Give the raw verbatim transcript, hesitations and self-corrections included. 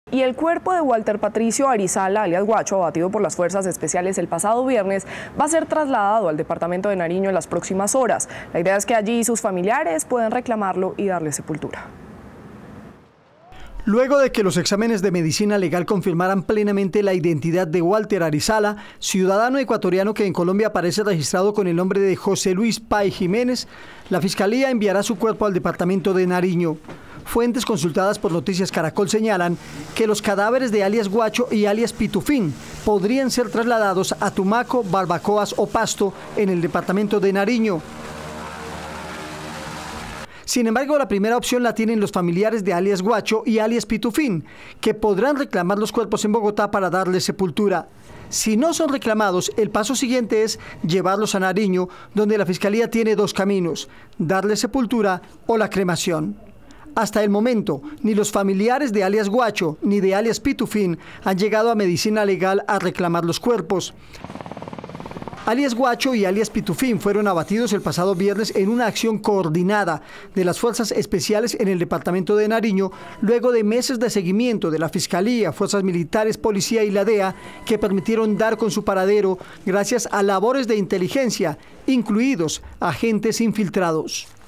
Y el cuerpo de Walter Patricio Arizala, alias Guacho, abatido por las fuerzas especiales el pasado viernes, va a ser trasladado al departamento de Nariño en las próximas horas. La idea es que allí sus familiares puedan reclamarlo y darle sepultura. Luego de que los exámenes de medicina legal confirmaran plenamente la identidad de Walter Arizala, ciudadano ecuatoriano que en Colombia aparece registrado con el nombre de José Luis Pay Jiménez, la Fiscalía enviará su cuerpo al departamento de Nariño. Fuentes consultadas por Noticias Caracol señalan que los cadáveres de alias Guacho y alias Pitufín podrían ser trasladados a Tumaco, Barbacoas o Pasto en el departamento de Nariño. Sin embargo, la primera opción la tienen los familiares de alias Guacho y alias Pitufín, que podrán reclamar los cuerpos en Bogotá para darles sepultura. Si no son reclamados, el paso siguiente es llevarlos a Nariño, donde la Fiscalía tiene dos caminos: darles sepultura o la cremación. Hasta el momento, ni los familiares de alias Guacho ni de alias Pitufín han llegado a medicina legal a reclamar los cuerpos. Alias Guacho y alias Pitufín fueron abatidos el pasado viernes en una acción coordinada de las fuerzas especiales en el departamento de Nariño, luego de meses de seguimiento de la Fiscalía, fuerzas militares, policía y la D E A, que permitieron dar con su paradero gracias a labores de inteligencia, incluidos agentes infiltrados.